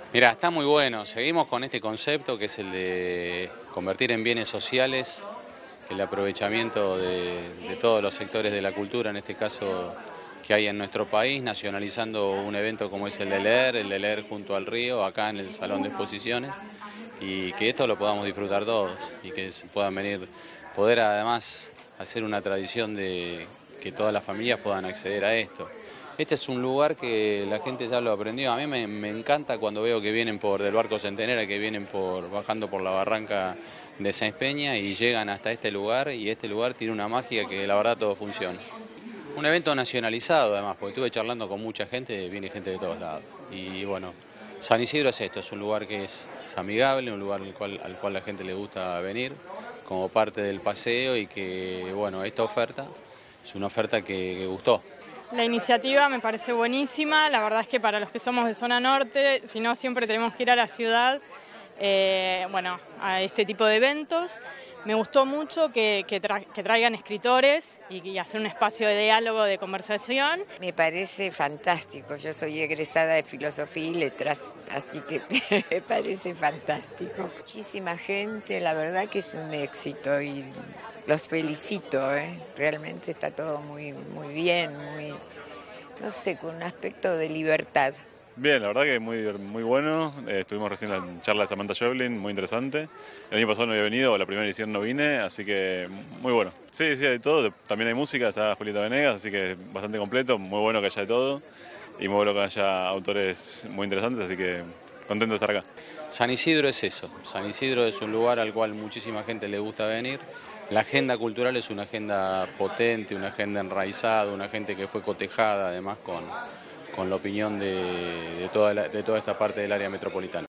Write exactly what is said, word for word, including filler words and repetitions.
Mirá, está muy bueno. Seguimos con este concepto que es el de convertir en bienes sociales el aprovechamiento de, de todos los sectores de la cultura, en este caso que hay en nuestro país, nacionalizando un evento como es el de leer, el de leer junto al río, acá en el Salón de Exposiciones, y que esto lo podamos disfrutar todos y que se puedan venir, poder además hacer una tradición de que todas las familias puedan acceder a esto. Este es un lugar que la gente ya lo aprendió. A mí me, me encanta cuando veo que vienen por del Barco Centenera, que vienen por bajando por la barranca de Sáenz Peña y llegan hasta este lugar, y este lugar tiene una magia que la verdad todo funciona. Un evento nacionalizado además, porque estuve charlando con mucha gente, viene gente de todos lados. Y bueno, San Isidro es esto, es un lugar que es, es amigable, un lugar al cual, al cual la gente le gusta venir como parte del paseo, y que bueno, esta oferta es una oferta que, que gustó. La iniciativa me parece buenísima, la verdad es que para los que somos de zona norte, si no siempre tenemos que ir a la ciudad, eh, bueno, a este tipo de eventos. Me gustó mucho que, que, tra que traigan escritores y, y hacer un espacio de diálogo, de conversación. Me parece fantástico, yo soy egresada de Filosofía y Letras, así que me parece fantástico. Muchísima gente, la verdad que es un éxito y los felicito, ¿eh? Realmente está todo muy, muy bien, muy, no sé, con un aspecto de libertad. Bien, la verdad que muy, muy bueno. Eh, estuvimos recién en la charla de Samantha Schweblin, muy interesante. El año pasado no había venido, la primera edición no vine, así que muy bueno. Sí, sí, hay todo. También hay música, está Julieta Venegas, así que bastante completo. Muy bueno que haya de todo y muy bueno que haya autores muy interesantes, así que contento de estar acá. San Isidro es eso. San Isidro es un lugar al cual muchísima gente le gusta venir. La agenda cultural es una agenda potente, una agenda enraizada, una gente que fue cotejada además con... con la opinión de, de, toda la, de toda esta parte del área metropolitana.